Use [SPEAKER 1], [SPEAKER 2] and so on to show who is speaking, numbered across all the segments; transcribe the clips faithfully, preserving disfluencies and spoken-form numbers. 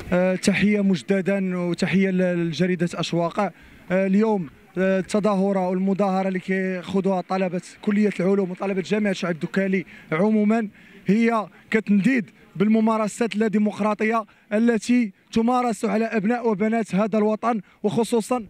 [SPEAKER 1] آه، تحية مجددا وتحية لجريدة أشواق. آه، اليوم آه، التظاهرة والمظاهرة اللي كيخوضوها طلبة كلية العلوم وطلبة جامعة شعب الدكالي عموما هي كتنديد بالممارسات اللاديمقراطية التي تمارس على أبناء وبنات هذا الوطن، وخصوصا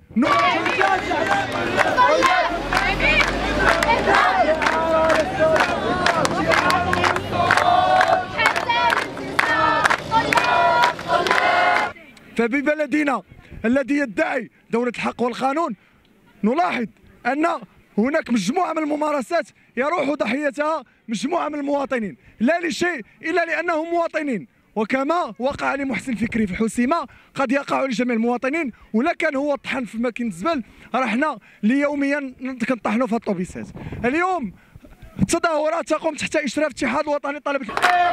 [SPEAKER 1] فببلدنا الذي يدعي دولة الحق والقانون نلاحظ أن هناك مجموعة من الممارسات يروح ضحيتها مجموعة من المواطنين، لا لشيء إلا لأنهم مواطنين، وكما وقع لمحسن فكري في الحسيمة قد يقع لجميع المواطنين. ولا كان هو طحن في ماكينة الزبل راه حنا يوميا كنطحنوا في الطوبيسات. اليوم التظاهرات تقوم تحت إشراف الاتحاد الوطني لطلبة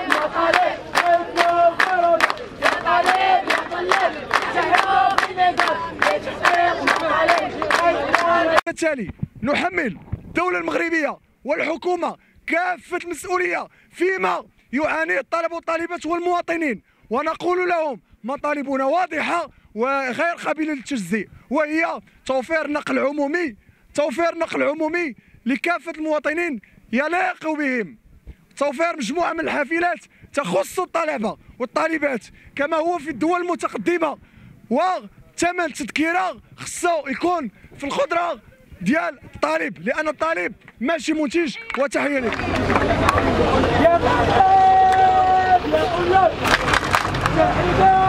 [SPEAKER 1] بالتالي نحمل الدولة المغربية والحكومة كافة المسؤولية فيما يعانيه الطلبة والطالبات والمواطنين، ونقول لهم مطالبنا واضحة وغير قابلة للتجزئ، وهي توفير نقل عمومي توفير نقل عمومي لكافة المواطنين يليق بهم، توفير مجموعة من الحافلات تخص الطلبة والطالبات كما هو في الدول المتقدمة، وثمن التذكرة خصو يكون في القدرة ديال الطالب لأن الطالب ماشي منتج. وتحية لك. يا